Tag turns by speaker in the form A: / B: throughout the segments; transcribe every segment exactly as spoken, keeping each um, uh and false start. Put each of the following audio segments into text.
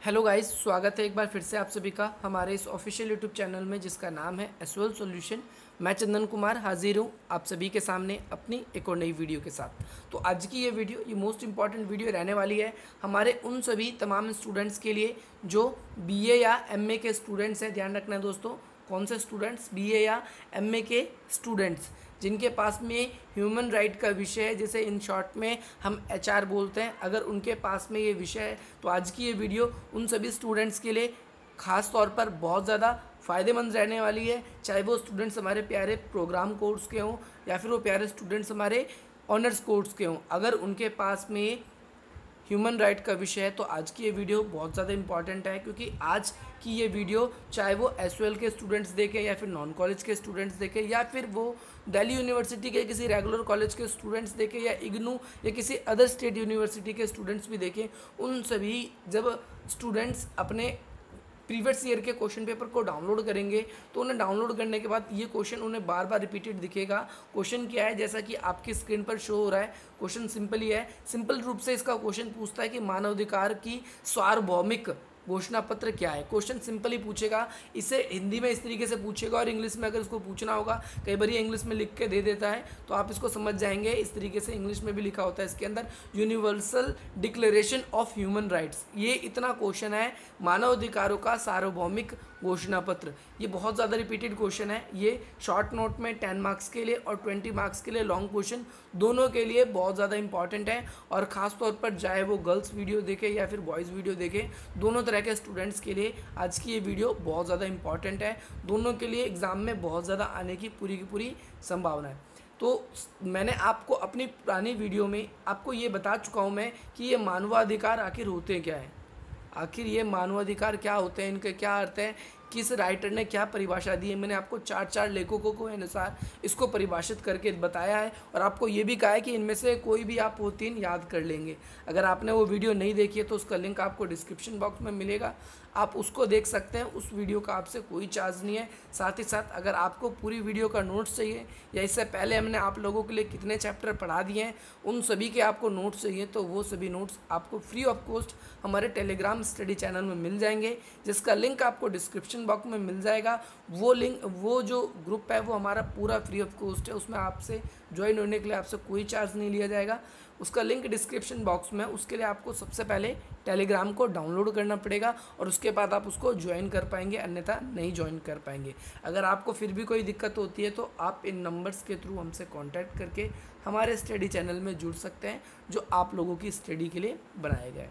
A: Hello guys, स्वागत है एक बार फिर से आप सभी का हमारे इस ऑफिशियल यूट्यूब चैनल में जिसका नाम है एसवेल सॉल्यूशन। मैं चंदन कुमार हाजिर हूँ आप सभी के सामने अपनी एक और नई वीडियो के साथ। तो आज की ये वीडियो ये मोस्ट इंपॉर्टेंट वीडियो रहने वाली है हमारे उन सभी तमाम स्टूडेंट्स के लिए जो बीए या एमए के स्टूडेंट्स हैं। ध्यान रखना है दोस्तों, कौन से स्टूडेंट्स? बीए या एमए के स्टूडेंट्स जिनके पास में ह्यूमन राइट का विषय है, जैसे इन शॉर्ट में हम एचआर बोलते हैं। अगर उनके पास में ये विषय है तो आज की ये वीडियो उन सभी स्टूडेंट्स के लिए ख़ास तौर पर बहुत ज़्यादा फ़ायदेमंद रहने वाली है। चाहे वो स्टूडेंट्स हमारे प्यारे प्रोग्राम कोर्स के हों या फिर वो प्यारे स्टूडेंट्स हमारे ऑनर्स कोर्स के हों, अगर उनके पास में ह्यूमन राइट का विषय है तो आज की ये वीडियो बहुत ज़्यादा इंपॉर्टेंट है। क्योंकि आज की ये वीडियो चाहे वो एसवेल के स्टूडेंट्स देखें या फिर नॉन कॉलेज के स्टूडेंट्स देखें या फिर वो दिल्ली यूनिवर्सिटी के किसी रेगुलर कॉलेज के स्टूडेंट्स देखें या इग्नू या किसी अदर स्टेट यूनिवर्सिटी के स्टूडेंट्स भी देखें, उन सभी जब स्टूडेंट्स अपने प्रीवियस ईयर के क्वेश्चन पेपर को डाउनलोड करेंगे तो उन्हें डाउनलोड करने के बाद ये क्वेश्चन उन्हें बार बार रिपीटेड दिखेगा। क्वेश्चन क्या है, जैसा कि आपकी स्क्रीन पर शो हो रहा है, क्वेश्चन सिंपल ही है। सिंपल रूप से इसका क्वेश्चन पूछता है कि मानवाधिकार की सार्वभौमिक घोषणा पत्र क्या है। क्वेश्चन सिंपल ही पूछेगा, इसे हिंदी में इस तरीके से पूछेगा और इंग्लिश में अगर इसको पूछना होगा, कई बार ये इंग्लिश में लिख के दे देता है तो आप इसको समझ जाएंगे। इस तरीके से इंग्लिश में भी लिखा होता है इसके अंदर, universal declaration of human rights. ये इतना क्वेश्चन है, मानवाधिकारों का सार्वभौमिक घोषणा पत्र। ये बहुत ज़्यादा रिपीटेड क्वेश्चन है। ये शॉर्ट नोट में टेन मार्क्स के लिए और ट्वेंटी मार्क्स के लिए लॉन्ग क्वेश्चन दोनों के लिए बहुत ज़्यादा इंपॉर्टेंट है। और ख़ास तौर पर चाहे वो गर्ल्स वीडियो देखें या फिर बॉयज़ वीडियो देखें, दोनों तरह के स्टूडेंट्स के लिए आज की ये वीडियो बहुत ज़्यादा इंपॉर्टेंट है। दोनों के लिए एग्ज़ाम में बहुत ज़्यादा आने की पूरी की पूरी संभावना है। तो मैंने आपको अपनी पुरानी वीडियो में आपको ये बता चुका हूँ मैं कि ये मानवाधिकार आखिर होते क्या हैं। आखिर ये मानवाधिकार क्या होते हैं, इनके क्या अर्थ हैं, किस राइटर ने क्या परिभाषा दी है। मैंने आपको चार चार लेखकों को अनुसार इसको परिभाषित करके बताया है और आपको ये भी कहा है कि इनमें से कोई भी आप वो तीन याद कर लेंगे। अगर आपने वो वीडियो नहीं देखी है तो उसका लिंक आपको डिस्क्रिप्शन बॉक्स में मिलेगा, आप उसको देख सकते हैं। उस वीडियो का आपसे कोई चार्ज नहीं है। साथ ही साथ अगर आपको पूरी वीडियो का नोट्स चाहिए या इससे पहले हमने आप लोगों के लिए कितने चैप्टर पढ़ा दिए हैं उन सभी के आपको नोट्स चाहिए तो वो सभी नोट्स आपको फ्री ऑफ कॉस्ट हमारे टेलीग्राम स्टडी चैनल में मिल जाएंगे, जिसका लिंक आपको डिस्क्रिप्शन बॉक्स में मिल जाएगा। वो लिंक वो जो ग्रुप है वो हमारा पूरा फ्री ऑफ कॉस्ट है, उसमें आपसे ज्वाइन होने के लिए आपसे कोई चार्ज नहीं लिया जाएगा। उसका लिंक डिस्क्रिप्शन बॉक्स में, उसके लिए आपको सबसे पहले टेलीग्राम को डाउनलोड करना पड़ेगा और उसके बाद आप उसको ज्वाइन कर पाएंगे, अन्यथा नहीं ज्वाइन कर पाएंगे। अगर आपको फिर भी कोई दिक्कत होती है तो आप इन नंबर्स के थ्रू हमसे कांटेक्ट करके हमारे स्टडी चैनल में जुड़ सकते हैं जो आप लोगों की स्टडी के लिए बनाए गए।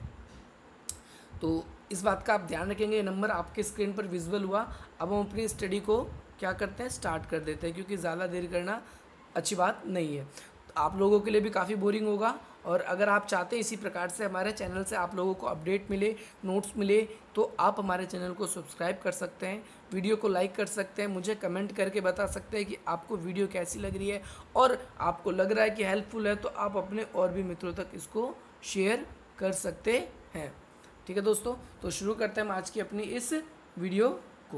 A: तो इस बात का आप ध्यान रखेंगे, ये नंबर आपके स्क्रीन पर विजुअल हुआ। अब हम अपनी स्टडी को क्या करते हैं, स्टार्ट कर देते हैं, क्योंकि ज़्यादा देर करना अच्छी बात नहीं है। तो आप लोगों के लिए भी काफ़ी बोरिंग होगा। और अगर आप चाहते हैं इसी प्रकार से हमारे चैनल से आप लोगों को अपडेट मिले, नोट्स मिले, तो आप हमारे चैनल को सब्सक्राइब कर सकते हैं, वीडियो को लाइक कर सकते हैं, मुझे कमेंट करके बता सकते हैं कि आपको वीडियो कैसी लग रही है और आपको लग रहा है कि हेल्पफुल है तो आप अपने और भी मित्रों तक इसको शेयर कर सकते हैं। ठीक है दोस्तों, तो शुरू करते हैं हम आज की अपनी इस वीडियो को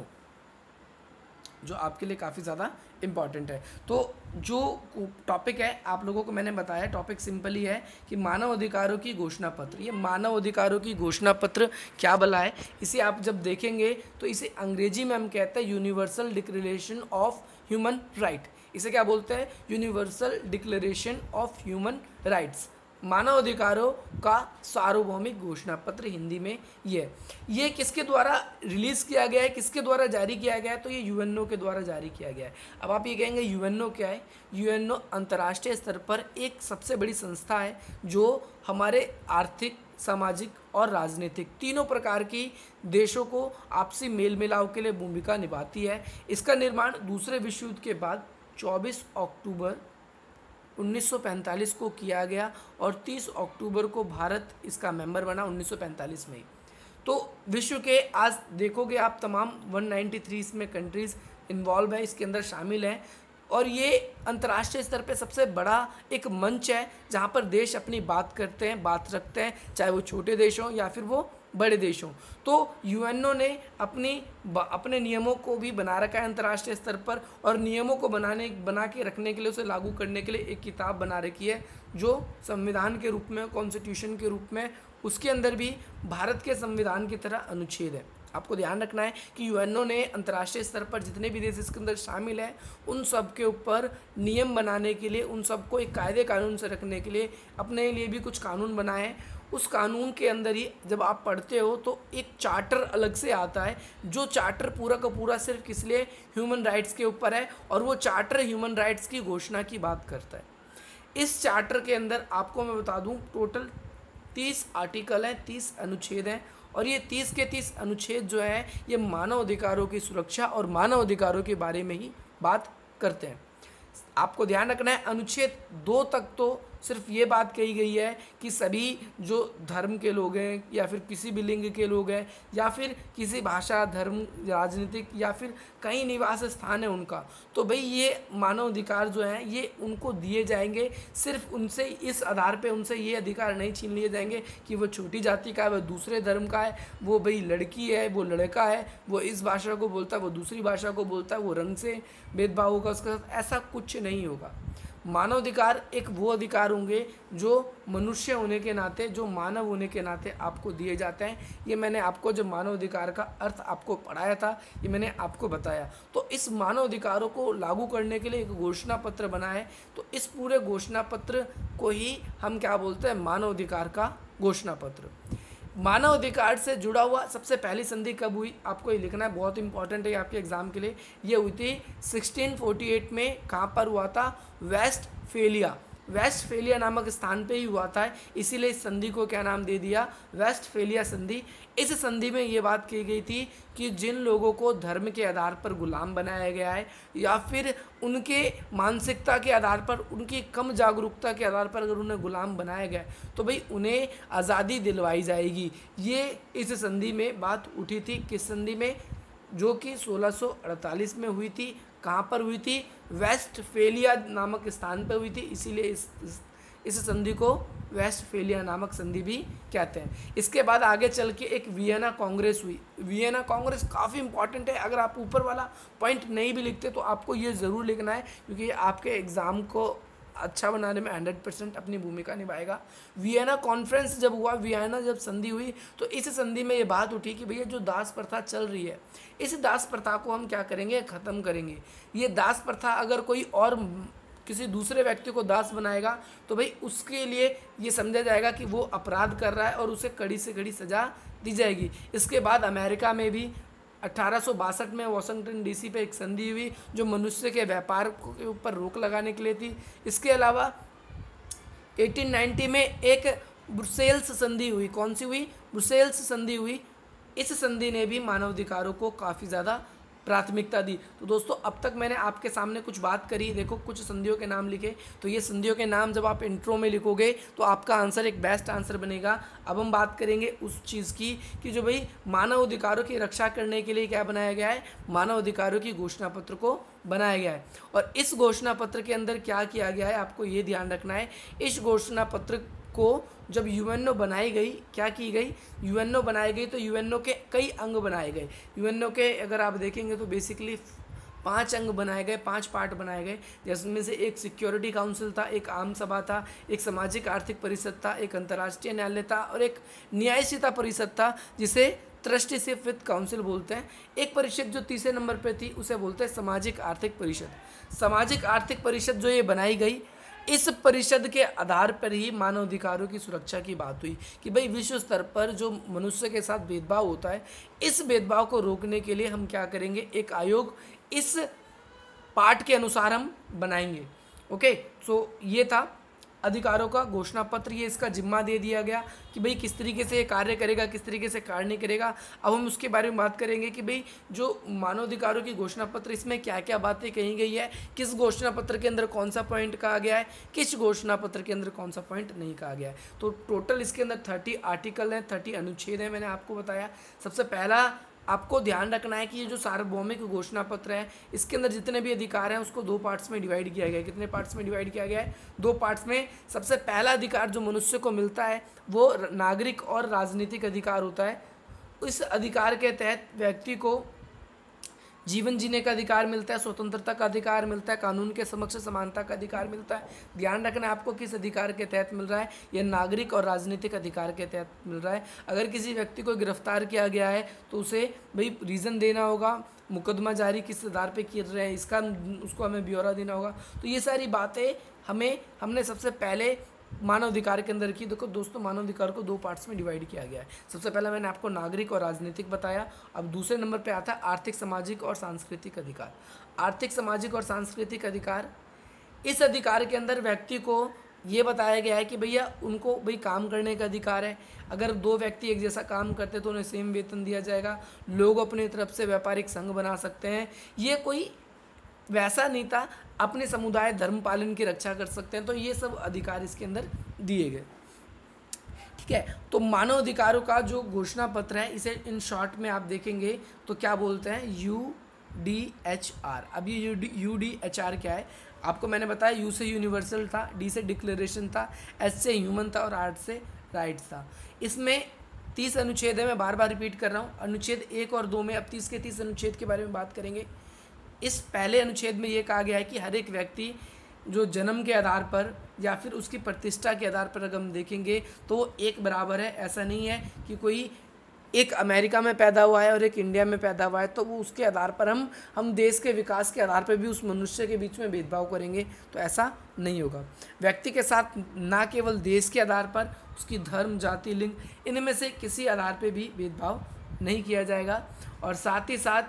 A: जो आपके लिए काफ़ी ज़्यादा इम्पॉर्टेंट है। तो जो टॉपिक है आप लोगों को मैंने बताया, टॉपिक सिंपल ही है कि मानव अधिकारों की घोषणा पत्र। ये मानव अधिकारों की घोषणा पत्र क्या भला है, इसे आप जब देखेंगे तो इसे अंग्रेजी में हम कहते हैं universal declaration of human right. इसे क्या बोलते हैं, universal declaration of human rights, मानव अधिकारों का सार्वभौमिक घोषणा पत्र हिंदी में। ये ये किसके द्वारा रिलीज़ किया गया है, किसके द्वारा जारी किया गया है, तो ये यूएनओ के द्वारा जारी किया गया है। अब आप ये कहेंगे यूएनओ क्या है? यूएनओ अंतर्राष्ट्रीय स्तर पर एक सबसे बड़ी संस्था है जो हमारे आर्थिक, सामाजिक और राजनीतिक तीनों प्रकार की देशों को आपसी मेल मिलाव के लिए भूमिका निभाती है। इसका निर्माण दूसरे विश्व युद्ध के बाद चौबीस अक्टूबर उन्नीस सौ पैंतालीस को किया गया और तीस अक्टूबर को भारत इसका मेंबर बना उन्नीस सौ पैंतालीस में। तो विश्व के आज देखोगे आप तमाम एक सौ तिरानवे इसमें कंट्रीज़ इन्वॉल्व है, इसके अंदर शामिल हैं और ये अंतर्राष्ट्रीय स्तर पे सबसे बड़ा एक मंच है जहाँ पर देश अपनी बात करते हैं, बात रखते हैं, चाहे वो छोटे देश हों या फिर वो बड़े देशों। तो यूएनओ ने अपनी अपने नियमों को भी बना रखा है अंतर्राष्ट्रीय स्तर पर और नियमों को बनाने बना के रखने के लिए, उसे लागू करने के लिए एक किताब बना रखी है जो संविधान के रूप में, कॉन्स्टिट्यूशन के रूप में उसके अंदर भी भारत के संविधान की तरह अनुच्छेद है। आपको ध्यान रखना है कि यूएनओ ने अंतर्राष्ट्रीय स्तर पर जितने भी देश इसके अंदर शामिल हैं उन सब के ऊपर नियम बनाने के लिए, उन सबको एक कायदे कानून से रखने के लिए अपने लिए भी कुछ कानून बनाए हैं। उस कानून के अंदर ही जब आप पढ़ते हो तो एक चार्टर अलग से आता है, जो चार्टर पूरा का पूरा सिर्फ किस लिए, ह्यूमन राइट्स के ऊपर है, और वो चार्टर ह्यूमन राइट्स की घोषणा की बात करता है। इस चार्टर के अंदर आपको मैं बता दूं टोटल तीस आर्टिकल हैं, तीस अनुच्छेद हैं, और ये तीस के तीस अनुच्छेद जो हैं ये मानव अधिकारों की सुरक्षा और मानव अधिकारों के बारे में ही बात करते हैं। आपको ध्यान रखना है अनुच्छेद दो तक तो सिर्फ ये बात कही गई है कि सभी जो धर्म के लोग हैं या फिर किसी भी लिंग के लोग हैं या फिर किसी भाषा, धर्म, राजनीतिक या फिर कहीं निवास स्थान है उनका, तो भाई ये मानव अधिकार जो हैं ये उनको दिए जाएंगे। सिर्फ उनसे इस आधार पे उनसे ये अधिकार नहीं छीन लिए जाएंगे कि वो छोटी जाति का है, वो दूसरे धर्म का है, वो भाई लड़की है, वो लड़का है, वो इस भाषा को बोलता है, वो दूसरी भाषा को बोलता है, वो रंग से भेदभाव होगा उसके साथ, ऐसा कुछ नहीं होगा। मानव अधिकार एक वो अधिकार होंगे जो मनुष्य होने के नाते, जो मानव होने के नाते आपको दिए जाते हैं। ये मैंने आपको जब मानव अधिकार का अर्थ आपको पढ़ाया था, ये मैंने आपको बताया। तो इस मानव अधिकारों को लागू करने के लिए एक घोषणा पत्र बना है, तो इस पूरे घोषणा पत्र को ही हम क्या बोलते हैं, मानव अधिकार का घोषणा पत्र। मानव अधिकार से जुड़ा हुआ सबसे पहली संधि कब हुई, आपको ये लिखना है, बहुत इंपॉर्टेंट है आपके एग्जाम के लिए। ये हुई थी सोलह सौ अड़तालीस में। कहाँ पर हुआ था, वेस्टफेलिया, वेस्टफेलिया नामक स्थान पे ही हुआ था, इसीलिए इस संधि को क्या नाम दे दिया, वेस्टफेलिया संधि। इस संधि में ये बात की गई थी कि जिन लोगों को धर्म के आधार पर गुलाम बनाया गया है या फिर उनके मानसिकता के आधार पर, उनकी कम जागरूकता के आधार पर अगर उन्हें गुलाम बनाया गया तो भाई उन्हें आज़ादी दिलवाई जाएगी। ये इस संधि में बात उठी थी, किस संधि में, जो कि सोलह सौ अड़तालीस में हुई थी। कहाँ पर हुई थी, वेस्टफेलिया नामक स्थान पर हुई थी, इसीलिए इस इस, इस संधि को वेस्टफेलिया नामक संधि भी कहते हैं। इसके बाद आगे चल के एक वियना कांग्रेस हुई। वियना कांग्रेस काफ़ी इंपॉर्टेंट है, अगर आप ऊपर वाला पॉइंट नहीं भी लिखते तो आपको ये ज़रूर लिखना है, क्योंकि ये आपके एग्ज़ाम को अच्छा बनाने में हंड्रेड परसेंट अपनी भूमिका निभाएगा। वियना कॉन्फ्रेंस जब हुआ, वियना जब संधि हुई, तो इस संधि में ये बात उठी कि भैया जो दास प्रथा चल रही है, इस दास प्रथा को हम क्या करेंगे, ख़त्म करेंगे। ये दास प्रथा अगर कोई और किसी दूसरे व्यक्ति को दास बनाएगा तो भाई उसके लिए ये समझा जाएगा कि वो अपराध कर रहा है और उसे कड़ी से कड़ी सज़ा दी जाएगी। इसके बाद अमेरिका में भी अठारह सौ बासठ में वाशिंगटन डीसी पे एक संधि हुई जो मनुष्य के व्यापार के ऊपर रोक लगाने के लिए थी। इसके अलावा अठारह सौ नब्बे में एक ब्रुसेल्स संधि हुई। कौन सी हुई, ब्रुसेल्स संधि हुई। इस संधि ने भी मानवाधिकारों को काफ़ी ज़्यादा प्राथमिकता दी। तो दोस्तों अब तक मैंने आपके सामने कुछ बात करी, देखो कुछ संधियों के नाम लिखे, तो ये संधियों के नाम जब आप इंट्रो में लिखोगे तो आपका आंसर एक बेस्ट आंसर बनेगा। अब हम बात करेंगे उस चीज़ की कि जो भाई मानव अधिकारों की रक्षा करने के लिए क्या बनाया गया है, मानव अधिकारों की घोषणा पत्र को बनाया गया है। और इस घोषणा पत्र के अंदर क्या किया गया है, आपको ये ध्यान रखना है। इस घोषणा पत्र को जब यूएनओ बनाई गई, क्या की गई, यूएनओ बनाई गई, तो यूएनओ के कई अंग बनाए गए। यूएनओ के अगर आप देखेंगे तो बेसिकली पांच अंग बनाए गए, पांच पार्ट बनाए गए, जिसमें से एक सिक्योरिटी काउंसिल था, एक आम सभा था, एक सामाजिक आर्थिक परिषद था, एक अंतर्राष्ट्रीय न्यायालय था और एक न्यायशीता परिषद था, जिसे ट्रस्टीशिप विद काउंसिल बोलते हैं। एक परिषद जो तीसरे नंबर पर थी उसे बोलते हैं सामाजिक आर्थिक परिषद। सामाजिक आर्थिक परिषद जो ये बनाई गई, इस परिषद के आधार पर ही मानव अधिकारों की सुरक्षा की बात हुई कि भाई विश्व स्तर पर जो मनुष्य के साथ भेदभाव होता है, इस भेदभाव को रोकने के लिए हम क्या करेंगे, एक आयोग इस पाठ के अनुसार हम बनाएंगे। ओके, सो ये था अधिकारों का घोषणा पत्र। ये इसका जिम्मा दे दिया गया कि भाई किस तरीके से ये कार्य करेगा, किस तरीके से कार्य नहीं करेगा। अब हम उसके बारे में बात करेंगे कि भाई जो मानवाधिकारों की घोषणा पत्र, इसमें क्या क्या बातें कही गई है, किस घोषणा पत्र के अंदर कौन सा पॉइंट कहा गया है, किस घोषणा पत्र के अंदर कौन सा पॉइंट नहीं कहा गया है। तो टोटल इसके अंदर थर्टी आर्टिकल हैं, थर्टी अनुच्छेद हैं, मैंने आपको बताया। सबसे पहला आपको ध्यान रखना है कि ये जो सार्वभौमिक घोषणा पत्र है, इसके अंदर जितने भी अधिकार हैं उसको दो पार्ट्स में डिवाइड किया गया है। कितने पार्ट्स में डिवाइड किया गया है, दो पार्ट्स में। सबसे पहला अधिकार जो मनुष्य को मिलता है वो नागरिक और राजनीतिक अधिकार होता है। इस अधिकार के तहत व्यक्ति को जीवन जीने का अधिकार मिलता है, स्वतंत्रता का अधिकार मिलता है, कानून के समक्ष समानता का अधिकार मिलता है। ध्यान रखना आपको किस अधिकार के तहत मिल रहा है, यह नागरिक और राजनीतिक अधिकार के तहत मिल रहा है। अगर किसी व्यक्ति को गिरफ्तार किया गया है तो उसे भाई रीज़न देना होगा, मुकदमा जारी किस आधार पे कर रहे हैं इसका उसको हमें ब्यौरा देना होगा। तो ये सारी बातें हमें हमने सबसे पहले मानव अधिकार के अंदर की। देखो दोस्तों, मानव अधिकार को दो पार्ट्स में डिवाइड किया गया है। सबसे पहला मैंने आपको नागरिक और राजनीतिक बताया। अब दूसरे नंबर पे आता है आर्थिक, सामाजिक और सांस्कृतिक अधिकार। आर्थिक, सामाजिक और सांस्कृतिक अधिकार, इस अधिकार के अंदर व्यक्ति को ये बताया गया है कि भैया उनको भाई काम करने का अधिकार है। अगर दो व्यक्ति एक जैसा काम करते तो उन्हें सेम वेतन दिया जाएगा। लोग अपनी तरफ से व्यापारिक संघ बना सकते हैं। ये कोई वैसा नहीं था, अपने समुदाय धर्म पालन की रक्षा कर सकते हैं। तो ये सब अधिकार इसके अंदर दिए गए। ठीक है, तो मानव अधिकारों का जो घोषणा पत्र है इसे इन शॉर्ट में आप देखेंगे तो क्या बोलते हैं, यू डी एच आर। अब ये U D U D H R क्या है आपको मैंने बताया। यू से यूनिवर्सल था, डी से डिक्लेरेशन था, एच से ह्यूमन था और आर से राइट्स था। इसमें तीस अनुच्छेद है, मैं बार बार रिपीट कर रहा हूँ। अनुच्छेद एक और दो में अब तीस के तीस अनुच्छेद के बारे में बात करेंगे। इस पहले अनुच्छेद में ये कहा गया है कि हर एक व्यक्ति जो जन्म के आधार पर या फिर उसकी प्रतिष्ठा के आधार पर अगर हम देखेंगे तो वो एक बराबर है। ऐसा नहीं है कि कोई एक अमेरिका में पैदा हुआ है और एक इंडिया में पैदा हुआ है तो वो उसके आधार पर हम हम देश के विकास के आधार पर भी उस मनुष्य के बीच में भेदभाव करेंगे, तो ऐसा नहीं होगा। व्यक्ति के साथ ना केवल देश के आधार पर उसकी धर्म, जाति, लिंग, इनमें से किसी आधार पर भी भेदभाव नहीं किया जाएगा। और साथ ही साथ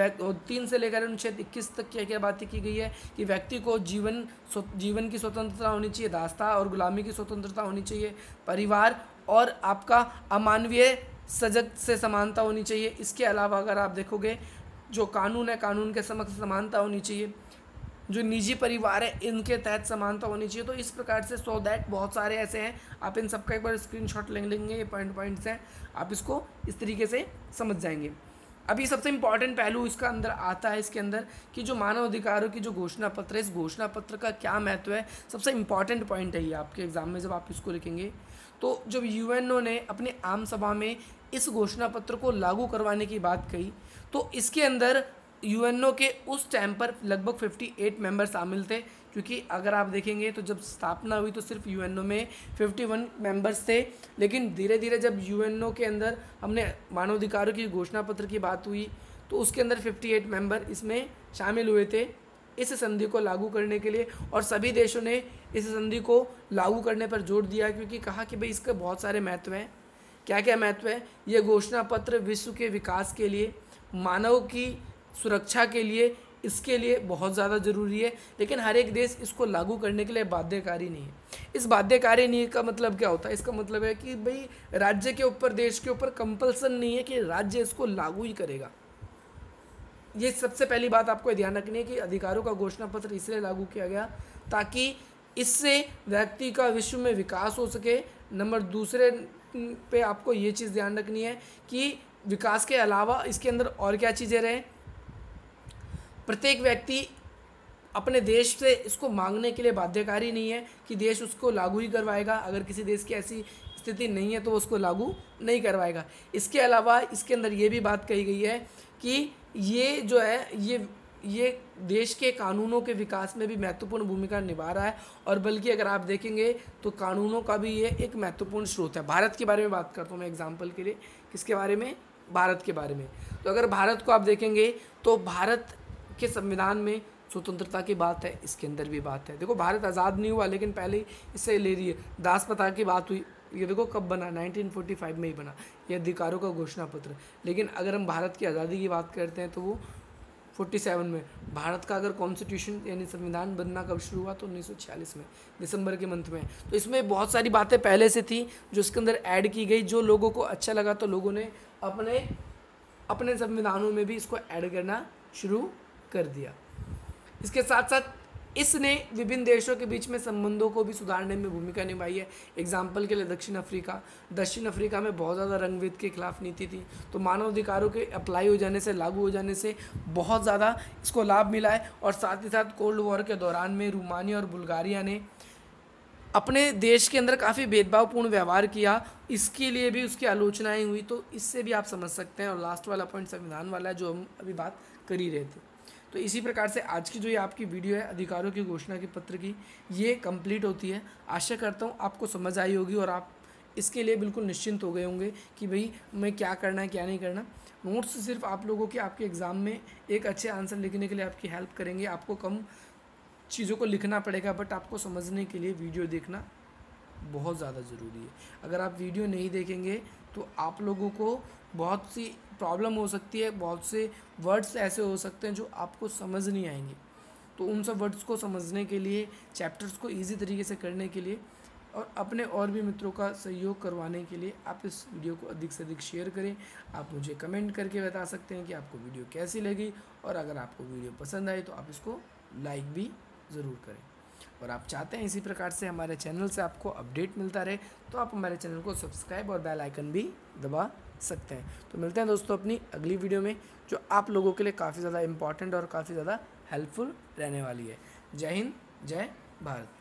A: तीन से लेकर अनुच्छेद इक्कीस तक क्या क्या बातें की गई है कि व्यक्ति को जीवन जीवन की स्वतंत्रता होनी चाहिए, दासता और गुलामी की स्वतंत्रता होनी चाहिए, परिवार और आपका अमानवीय सजग से समानता होनी चाहिए। इसके अलावा अगर आप देखोगे जो कानून है, कानून के समक्ष समानता होनी चाहिए, जो निजी परिवार है इनके तहत समानता होनी चाहिए। तो इस प्रकार से सो दैट बहुत सारे ऐसे हैं, आप इन सबका एक बार स्क्रीनशॉट ले लेंगे, ये पॉइंट पॉइंट्स हैं, आप इसको इस तरीके से समझ जाएंगे। अभी सबसे इम्पॉर्टेंट पहलू इसका अंदर आता है इसके अंदर कि जो मानव अधिकारों की जो घोषणा पत्र है, इस घोषणा पत्र का क्या महत्व है। सबसे इम्पॉर्टेंट पॉइंट है ये आपके एग्जाम में जब आप इसको लिखेंगे तो जब यूएनओ ने अपने आम सभा में इस घोषणा पत्र को लागू करवाने की बात कही तो इसके अंदर यूएनओ के उस टाइम पर लगभग अट्ठावन मेंबर शामिल थे, क्योंकि अगर आप देखेंगे तो जब स्थापना हुई तो सिर्फ यूएनओ में इक्यावन मेंबर्स थे, लेकिन धीरे धीरे जब यूएनओ के अंदर हमने मानवाधिकारों की घोषणा पत्र की बात हुई तो उसके अंदर अट्ठावन मेंबर इसमें शामिल हुए थे इस संधि को लागू करने के लिए। और सभी देशों ने इस संधि को लागू करने पर जोर दिया, क्योंकि कहा कि भाई इसके बहुत सारे महत्व हैं। क्या क्या महत्व है? ये घोषणा पत्र विश्व के विकास के लिए, मानव की सुरक्षा के लिए, इसके लिए बहुत ज़्यादा ज़रूरी है, लेकिन हर एक देश इसको लागू करने के लिए बाध्यकारी नहीं है। इस बाध्यकारी नहीं का मतलब क्या होता है? इसका मतलब है कि भाई राज्य के ऊपर, देश के ऊपर कंपल्सन नहीं है कि राज्य इसको लागू ही करेगा। ये सबसे पहली बात आपको ध्यान रखनी है कि अधिकारों का घोषणा पत्र इसलिए लागू किया गया ताकि इससे व्यक्ति का विश्व में विकास हो सके। नंबर दूसरे पे आपको ये चीज़ ध्यान रखनी है कि विकास के अलावा इसके अंदर और क्या चीज़ें रहें। प्रत्येक व्यक्ति अपने देश से इसको मांगने के लिए बाध्यकारी नहीं है कि देश उसको लागू ही करवाएगा। अगर किसी देश की ऐसी स्थिति नहीं है तो उसको लागू नहीं करवाएगा। इसके अलावा इसके अंदर ये भी बात कही गई है कि ये जो है ये ये देश के कानूनों के विकास में भी महत्वपूर्ण भूमिका निभा रहा है, और बल्कि अगर आप देखेंगे तो कानूनों का भी ये एक महत्वपूर्ण स्रोत है। भारत के बारे में बात करता हूँ मैं एग्जाम्पल के लिए। किसके बारे में? भारत के बारे में। तो अगर भारत को आप देखेंगे तो भारत के संविधान में स्वतंत्रता की बात है, इसके अंदर भी बात है। देखो भारत आज़ाद नहीं हुआ लेकिन पहले ही इससे ले रही है। दास प्रथा की बात हुई, ये देखो कब बना, नाइनटीन फोर्टी फाइव में ही बना ये अधिकारों का घोषणा पत्र। लेकिन अगर हम भारत की आज़ादी की बात करते हैं तो वो सैंतालीस में। भारत का अगर कॉन्स्टिट्यूशन यानी संविधान बनना कब शुरू हुआ तो उन्नीस सौ छियालीस में, दिसंबर के मंथ में। तो इसमें बहुत सारी बातें पहले से थी जो इसके अंदर ऐड की गई। जो लोगों को अच्छा लगा तो लोगों ने अपने अपने संविधानों में भी इसको ऐड करना शुरू कर दिया। इसके साथ साथ इसने विभिन्न देशों के बीच में संबंधों को भी सुधारने में भूमिका निभाई है। एग्जाम्पल के लिए दक्षिण अफ्रीका दक्षिण अफ्रीका में बहुत ज़्यादा रंगभेद के खिलाफ नीति थी, तो मानवाधिकारों के अप्लाई हो जाने से, लागू हो जाने से बहुत ज़्यादा इसको लाभ मिला है। और साथ ही साथ कोल्ड वॉर के दौरान में रोमानिया और बुल्गारिया ने अपने देश के अंदर काफ़ी भेदभावपूर्ण व्यवहार किया, इसके लिए भी उसकी आलोचनाएं हुई। तो इससे भी आप समझ सकते हैं। और लास्ट वाला पॉइंट संविधान वाला है, जो हम अभी बात कर ही रहे थे। तो इसी प्रकार से आज की जो ये आपकी वीडियो है अधिकारों की घोषणा के पत्र की, ये कंप्लीट होती है। आशा करता हूँ आपको समझ आई होगी और आप इसके लिए बिल्कुल निश्चिंत हो गए होंगे कि भाई मैं क्या करना है क्या नहीं करना। नोट्स सिर्फ आप लोगों के आपके एग्ज़ाम में एक अच्छे आंसर लिखने के लिए आपकी हेल्प करेंगे। आपको कम चीज़ों को लिखना पड़ेगा, बट आपको समझने के लिए वीडियो देखना बहुत ज़्यादा ज़रूरी है। अगर आप वीडियो नहीं देखेंगे तो आप लोगों को बहुत सी प्रॉब्लम हो सकती है, बहुत से वर्ड्स ऐसे हो सकते हैं जो आपको समझ नहीं आएंगे। तो उन सब वर्ड्स को समझने के लिए, चैप्टर्स को ईजी तरीके से करने के लिए और अपने और भी मित्रों का सहयोग करवाने के लिए आप इस वीडियो को अधिक से अधिक शेयर करें। आप मुझे कमेंट करके बता सकते हैं कि आपको वीडियो कैसी लगी, और अगर आपको वीडियो पसंद आई तो आप इसको लाइक भी ज़रूर करें। और आप चाहते हैं इसी प्रकार से हमारे चैनल से आपको अपडेट मिलता रहे तो आप हमारे चैनल को सब्सक्राइब और बेल आइकन भी दबा सकते हैं। तो मिलते हैं दोस्तों अपनी अगली वीडियो में, जो आप लोगों के लिए काफ़ी ज़्यादा इम्पॉर्टेंट और काफ़ी ज़्यादा हेल्पफुल रहने वाली है। जय हिंद, जय भारत।